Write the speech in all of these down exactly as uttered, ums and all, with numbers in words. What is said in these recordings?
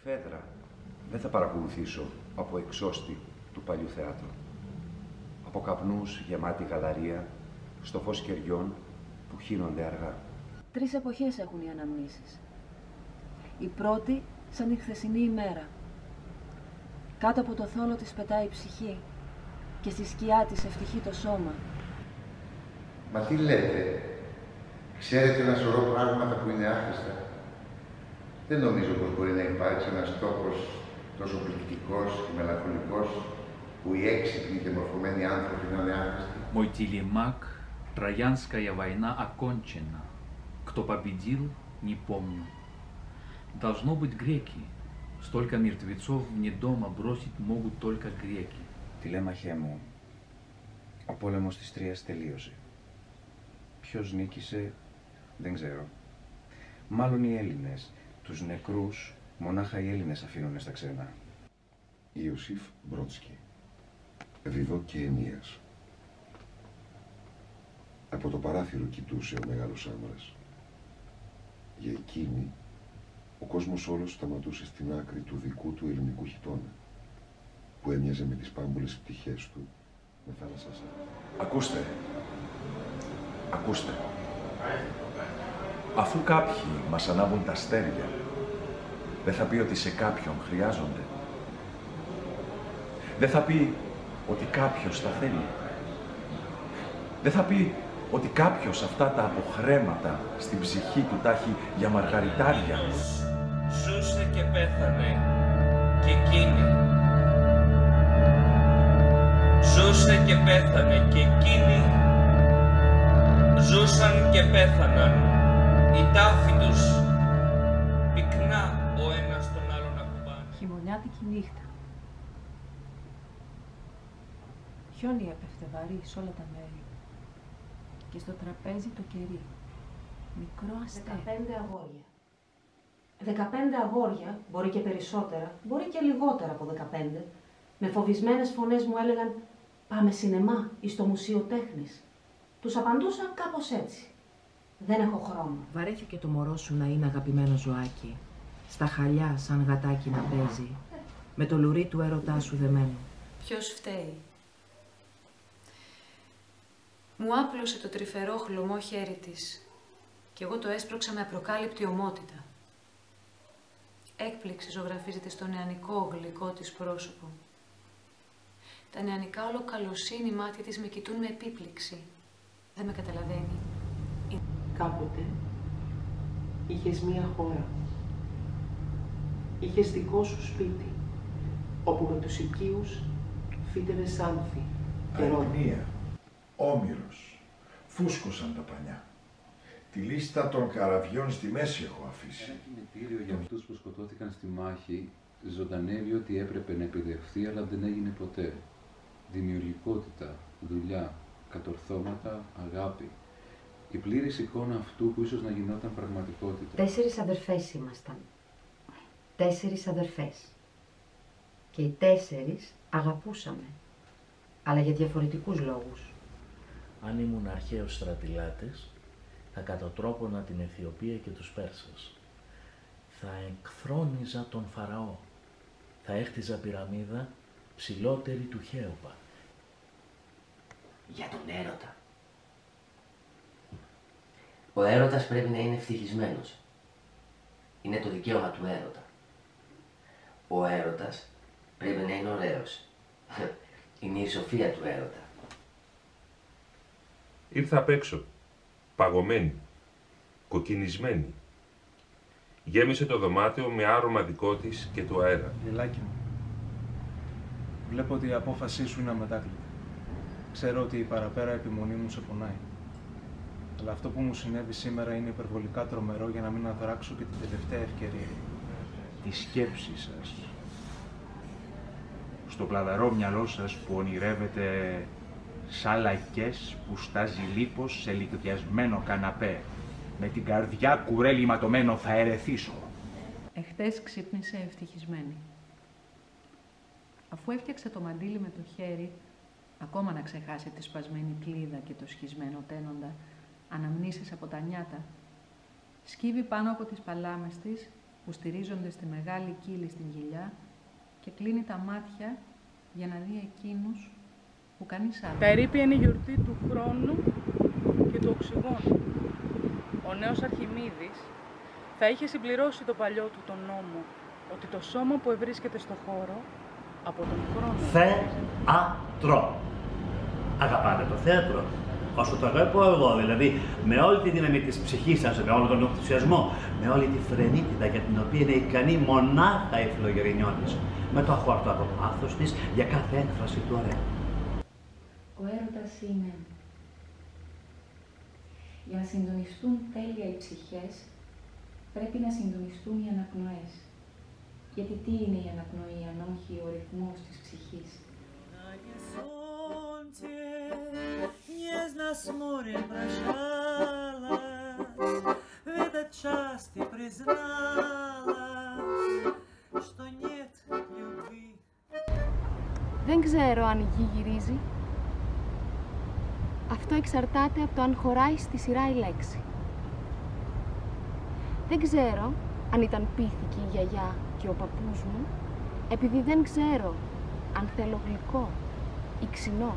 Φέδρα δεν θα παρακολουθήσω από εξώστη του παλιού θεάτρου. Από καπνούς γεμάτη γαλαρία, στο φως κεριών που χύνονται αργά. Τρεις εποχές έχουν οι αναμνήσεις. Η πρώτη σαν η χθεσινή ημέρα. Κάτω από το θόλο της πετάει η ψυχή και στη σκιά της ευτυχεί το σώμα. Μα τι λέτε, ξέρετε ένα σωρό πράγματα που είναι άχρηστα. Δεν νομίζω πως μπορεί να υπάρξει ένας τόπος τόσο πληκτικός και μελαγχολικός που οι έξυπνοι και μορφωμένοι άνθρωποι να είναι άχρηστοι. Мой телемак, Троянская война окончена. Кто победил, не помню. Должно быть греки. Столько мертвецов вне дома бросить могут только греки. Τηλέμαχέ μου, ο πόλεμος της Τρίας τελείωσε. Ποιος νίκησε, δεν ξέρω. Μάλλον οι Έλληνες. Τους νεκρούς, μονάχα οι Έλληνες αφήνουνε στα ξένα. Ιωσήφ Μπρότσκι, Βιδό και Ενίας. Από το παράθυρο κοιτούσε ο μεγάλος άμρας. Για εκείνη, ο κόσμος όλος σταματούσε στην άκρη του δικού του ελληνικού χιτώνα, που έμοιαζε με τις πάμπολες πτυχές του με θάλασσα σαν. Ακούστε, ακούστε. Αφού κάποιοι μας ανάβουν τα αστέρια, δεν θα πει ότι σε κάποιον χρειάζονται. Δεν θα πει ότι κάποιος τα θέλει. Δεν θα πει ότι κάποιος αυτά τα αποχρέματα στην ψυχή του τα έχει για μαργαριτάρια. Ζούσε και πέθανε και εκείνη. Ζούσε και πέθανε και εκείνη. Ζούσαν και πέθαναν. Οι τάφοι τους πυκνά ο ένας τον άλλον ακουμπάνε. Χειμωνιάτικη νύχτα. Χιόνι έπεφτε βαρύ σε όλα τα μέρη. Και στο τραπέζι το κερί. Μικρό αστέρι. Δεκαπέντε αγόρια. Δεκαπέντε αγόρια, μπορεί και περισσότερα, μπορεί και λιγότερα από δεκαπέντε, με φοβισμένες φωνές μου έλεγαν «Πάμε σινεμά ή στο Μουσείο Τέχνης». Τους απαντούσαν κάπως έτσι. Δεν έχω χρόνο. Βαρέθηκε το μωρό σου να είναι αγαπημένο ζωάκι, στα χαλιά σαν γατάκι να παίζει, με το λουρί του έρωτά σου δεμένο. Ποιος φταίει? Μου άπλωσε το τρυφερό χλωμό χέρι της και εγώ το έσπρωξα με απροκάλυπτη ομότητα. Έκπληξη ζωγραφίζεται στο νεανικό γλυκό της πρόσωπο. Τα νεανικά όλο καλοσύνη μάτια της με κοιτούν με επίπληξη. Δεν με καταλαβαίνει. Κάποτε είχες μία χώρα. Είχες δικό σου σπίτι, όπου με τους οικείους φύτευες άνθη και ρόδι. Αγνία, Όμηρος, φούσκωσαν τα πανιά. Τη λίστα των καραβιών στη μέση έχω αφήσει. Ένα κινητήριο για αυτούς που σκοτώθηκαν στη μάχη ζωντανεύει ότι έπρεπε να επιδευθεί, αλλά δεν έγινε ποτέ. Δημιουργικότητα, δουλειά, κατορθώματα, αγάπη. Η πλήρης εικόνα αυτού που ίσως να γινόταν πραγματικότητα. Τέσσερις αδερφές ήμασταν. Τέσσερις αδερφές. Και οι τέσσερις αγαπούσαμε. Αλλά για διαφορετικούς λόγους. Αν ήμουν αρχαίος στρατιλάτης, θα κατατρόπωνα την Αιθιοπία και τους Πέρσες. Θα εκθρόνιζα τον Φαραώ. Θα έχτιζα πυραμίδα ψηλότερη του Χέοπα. Για τον έρωτα. Ο έρωτας πρέπει να είναι ευτυχισμένος. Είναι το δικαίωμα του έρωτα. Ο έρωτας πρέπει να είναι ωραίος. Είναι η σοφία του έρωτα. Ήρθα απ' έξω, παγωμένη, κοκκινισμένη. Γέμισε το δωμάτιο με άρωμα δικό της και του αέρα. Γελάκι μου, βλέπω ότι η απόφασή σου είναι αμετάκλητη. Ξέρω ότι η παραπέρα επιμονή μου σε πονάει. Αλλά αυτό που μου συνέβη σήμερα είναι υπερβολικά τρομερό για να μην αδράξω και την τελευταία ευκαιρία. Τη σκέψη σας. Στο πλαδαρό μυαλό σας που ονειρεύεται σαν λαϊκές που στάζει λίπος σε λιγδιασμένο καναπέ. Με την καρδιά κουρέλι ματωμένο θα ερεθίσω. Εχθές ξύπνησε ευτυχισμένη. Αφού έφτιαξε το μαντίλι με το χέρι, ακόμα να ξεχάσει τη σπασμένη κλίδα και το σχισμένο τένοντα, αναμνήσεις από τα νιάτα, σκύβει πάνω από τις παλάμες της που στηρίζονται στη μεγάλη κύλη στην κοιλιά και κλείνει τα μάτια για να δει εκείνους που κανείς άλλος. Τα ερείπια είναι η γιορτή του χρόνου και του οξυγόνου. Ο νέος Αρχιμίδης θα είχε συμπληρώσει το παλιό του τον νόμο ότι το σώμα που ευρίσκεται στο χώρο από τον χρόνο... Θέατρο. Αγαπάτε το θέατρο, όσο το αγαπώ εγώ, δηλαδή με όλη τη δύναμη της ψυχής σας, με όλο τον ενθουσιασμό, με όλη τη φρενίτιδα για την οποία είναι ικανή μονάχα η Φλογερινιώτης, με το αχόρτο από πάθος της για κάθε έκφραση του ωραίου. Ο έρωτας είναι. Για να συντονιστούν τέλεια οι ψυχές, πρέπει να συντονιστούν οι αναπνοές. Γιατί τι είναι η αναπνοή αν όχι ο ρυθμός της ψυχής. Δεν ξέρω αν η γη γυρίζει. Αυτό εξαρτάται από το αν χωράει στη σειρά η λέξη. Δεν ξέρω αν ήταν πίθηκη η γιαγιά και ο παππούς μου, επειδή δεν ξέρω αν θέλω γλυκό ή ξινό.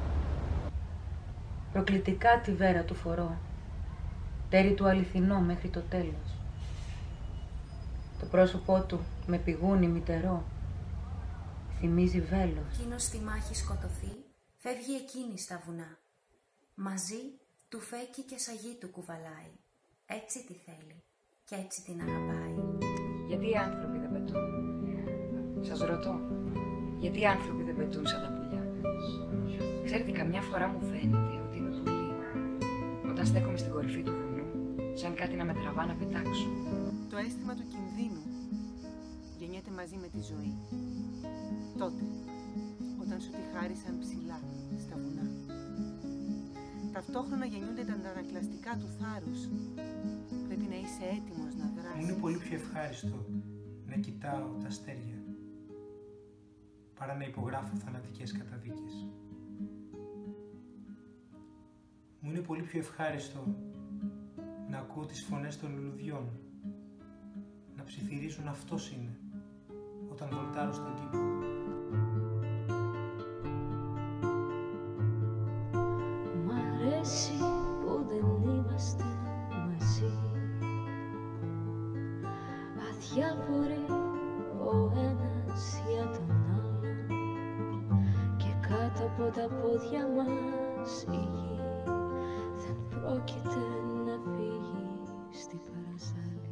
Προκλητικά τη βέρα του φορώ, τέρι του αληθινό μέχρι το τέλος. Το πρόσωπό του με πηγούνι μητερό, θυμίζει βέλος. Εκείνος στη μάχη σκοτωθεί, φεύγει εκείνη στα βουνά. Μαζί του φέκει και σαγί του κουβαλάει. Έτσι τη θέλει και έτσι την αγαπάει. Γιατί οι άνθρωποι δεν πετούν. Σας ρωτώ, γιατί οι άνθρωποι δεν πετούν σαν τα πουλιά. Ξέρετε, καμιά φορά μου φαίνεται ότι είμαι πουλί. Όταν στέκομαι στην κορυφή του βουνού, σαν κάτι να με τραβά να πετάξω. Το αίσθημα του κινδύνου γεννιέται μαζί με τη ζωή. Τότε, όταν σου τη χάρισαν ψηλά στα βουνά. Ταυτόχρονα γεννιούνται τα αντανακλαστικά του θάρρους. Πρέπει να είσαι έτοιμος να δράσεις. Μου είναι πολύ πιο ευχάριστο να κοιτάω τα αστέρια παρά να υπογράφω θανατικές καταδίκες. Μου είναι πολύ πιο ευχάριστο να ακούω τις φωνές των λουλουδιών να ψιθυρίζουν «αυτός είναι» όταν βολτάρω στον κήπο. Μ' αρέσει που δεν είμαστε μαζί, αδιάφοροι ο ένας για τον άλλον και κάτω από τα πόδια μας η γη δεν πρόκειται να φύγει στην παρασάλη.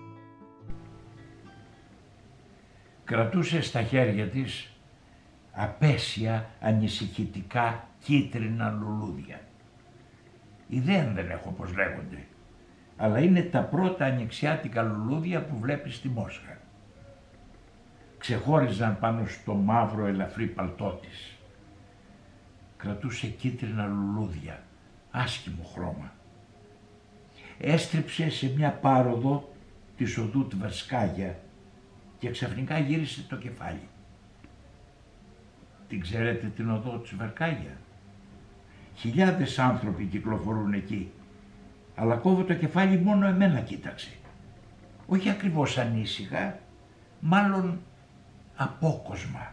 Κρατούσε στα χέρια της απέσια, ανησυχητικά κίτρινα λουλούδια. Ιδέα δεν έχω πως λέγονται, αλλά είναι τα πρώτα ανοιξιάτικα λουλούδια που βλέπεις στη Μόσχα. Ξεχώριζαν πάνω στο μαύρο ελαφρύ παλτό της. Κρατούσε κίτρινα λουλούδια, άσχημο χρώμα. Έστριψε σε μια πάροδο της οδού Τβερσκάγια και ξαφνικά γύρισε το κεφάλι. Την ξέρετε την οδό Τβερσκάγια? Χιλιάδες άνθρωποι κυκλοφορούν εκεί, αλλά κόβω το κεφάλι μόνο εμένα κοίταξε. Όχι ακριβώς ανήσυχα, μάλλον απόκοσμα.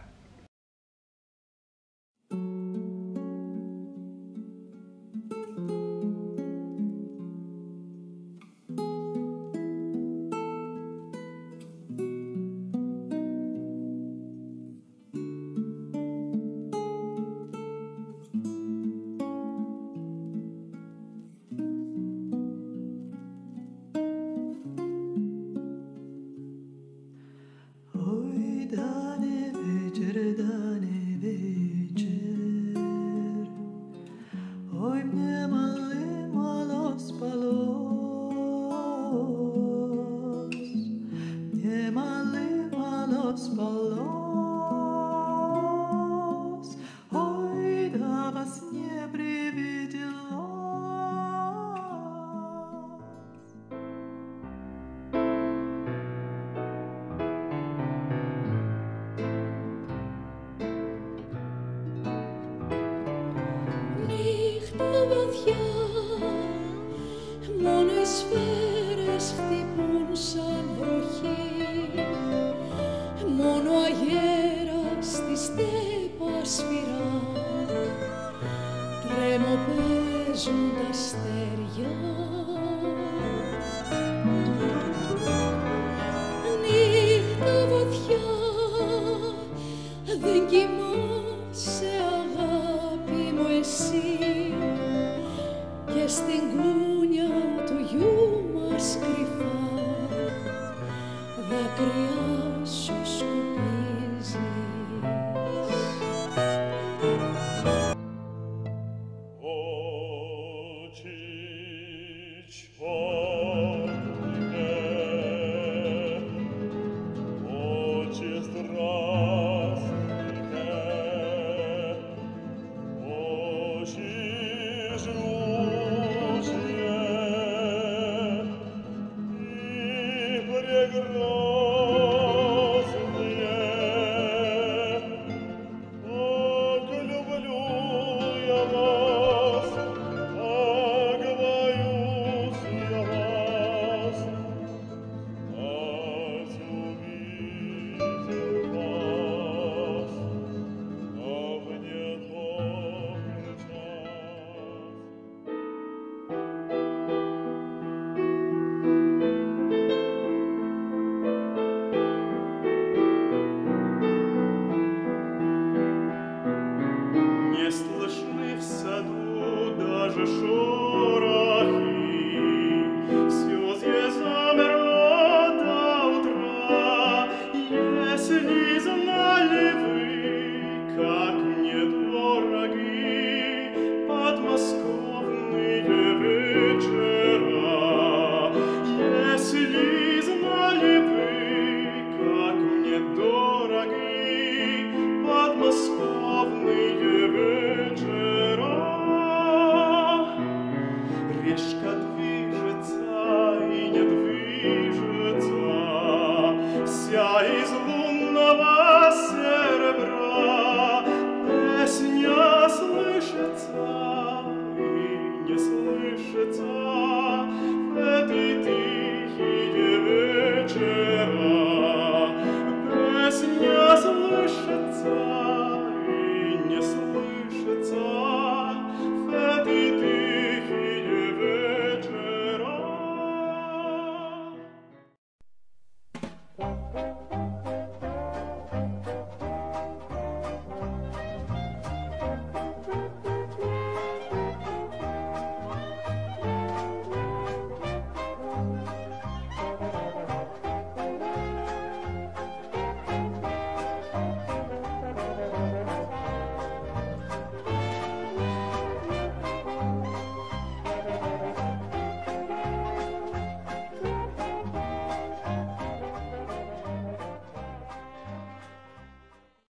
Μόνο οι σφαίρες χτυπούν σαν βροχή. βροχή, μόνο αγέρας στη στέπα σφυρά, τρέμω παίζουν τα αστέρια. Νύχτα βαθιά, δεν κοιμάσαι αγάπη μου εσύ, και στην κούνια του γιού μας κρυφά δάκρυα σου σκουπίζεις. Gro